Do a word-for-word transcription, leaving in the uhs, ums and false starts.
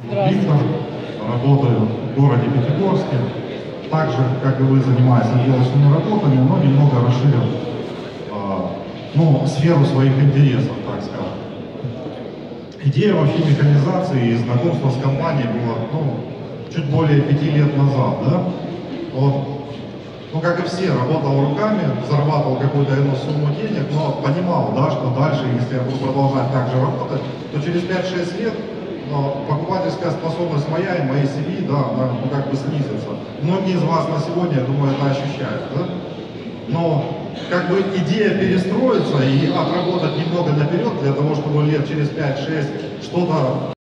Виктор, работаю в городе Пятигорске. Так же, как и вы, занимаюсь отделочными работами, но немного расширил э, ну, сферу своих интересов, так скажем. Идея вообще механизации и знакомства с компанией была ну, чуть более пяти лет назад. Да? Вот. Ну, как и все, работал руками, зарабатывал какую-то одну сумму денег, но понимал, да, что дальше, если я буду продолжать так же работать, то через пять-шесть лет но покупательская способность моя и моей семьи, да, она ну, как бы снизится. Многие из вас на сегодня, я думаю, это ощущают, да? Но как бы идея перестроиться и отработать немного наперед для того, чтобы лет через пять-шесть что-то